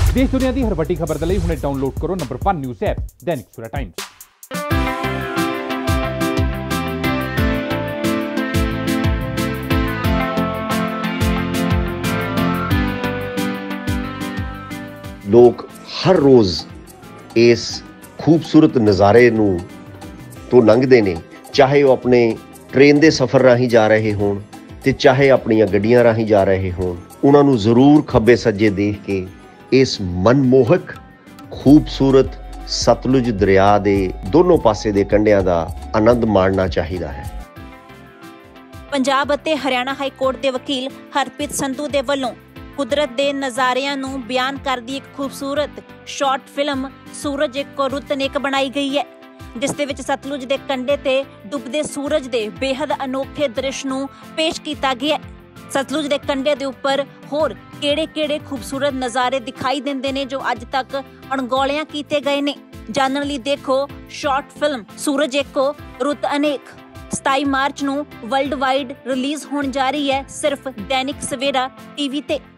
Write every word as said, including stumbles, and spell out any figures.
देश दुनिया की हर वड्डी खबर के लिए हुणे डाउनलोड करो number one news app Dainik Savera times. लोग हर रोज़ इस खूबसूरत नज़ारे नूं तो लंघदे ने, चाहे वो अपने ट्रेन के सफ़र राही जा रहे होण ते चाहे अपनियां गड्डियां राही जा रहे होण, उन्हां नूं जरूर खब्बे सज्जे देख के इस मनमोहक खूबसूरत सतलुज दरिया के दोनों पासे दे कंढियां दा आनंद माणना चाहिदा है। पंजाब अते हरियाणा हाई कोर्ट के वकील हरप्रीत संधू दे वल्लों कुदरत के नज़ारियां नूं बयान करदी एक खूबसूरत शॉर्ट फिल्म सूरज एक रुत अनेक बनाई गई है, जिस दे विच सतलुज के कंढे ते डुबदे सूरज के बेहद अनोखे दृश्य नूं पेश किया गया है। सतलुज के कंढे के उपर होर किहड़े-किहड़े खूबसूरत नज़ारे दिखाई देंदे ने जो अज तक अणगौलियां कीते गए ने। जानने लई देखो शॉर्ट फिल्म सूरज एको रुत अनेक। सताई मार्च नूं वर्ल्ड वाइड रिलीज होण जा रही है सिर्फ दैनिक सवेरा टीवी ते।